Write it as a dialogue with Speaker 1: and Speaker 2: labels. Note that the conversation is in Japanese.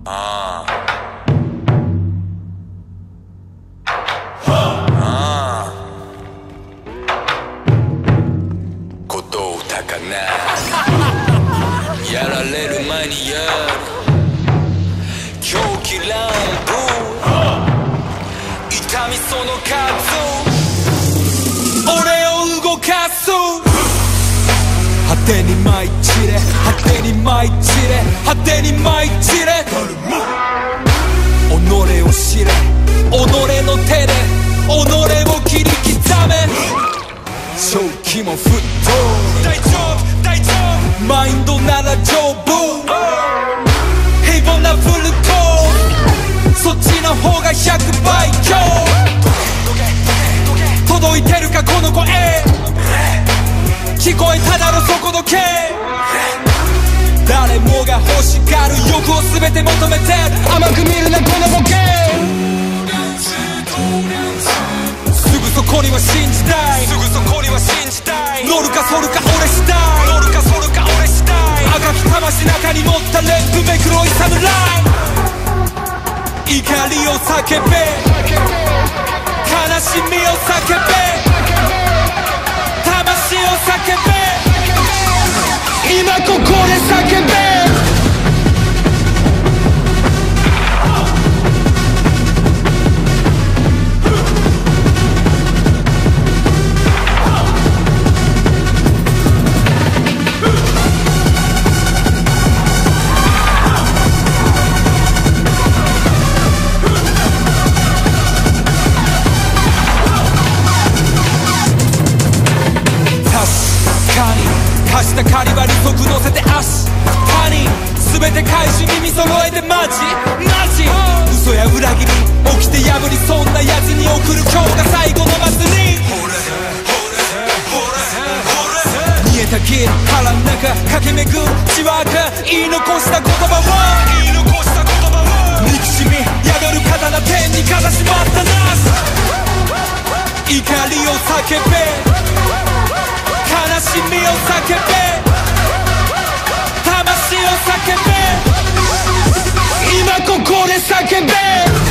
Speaker 1: ことをたかなやられる前にやる狂気乱舞痛みその数俺を動かす果てに舞い散れ果てに舞い散れ果てに舞い散れ己を知れ己の手で己を切り刻め正気も沸騰大丈夫大丈夫マインドなら丈夫平凡なフルコーそっちの方が100倍強届いてるかこの声聞こえただろそこのけ誰もが欲しがる欲を全て求めて甘く見るなこのボケすぐそこには信じたいすぐそこには信じたい乗るか反るか俺次第乗るか反るか俺次第赤き魂中に持ったレッドめ黒い侍怒りを叫べ悲しみを叫べ魂を叫べ今ここで叫べ貸した借りは利息乗せて足谷全て返し耳揃えてマジマジ嘘や裏切り起きて破りそんな奴に送る今日が最後の祭り見えたギル腹ん中駆け巡る血は赤言い残した言葉は憎しみ宿る刀天にかざしまったなし怒りを叫べ悲しみを叫べ魂を叫べ今ここで叫べ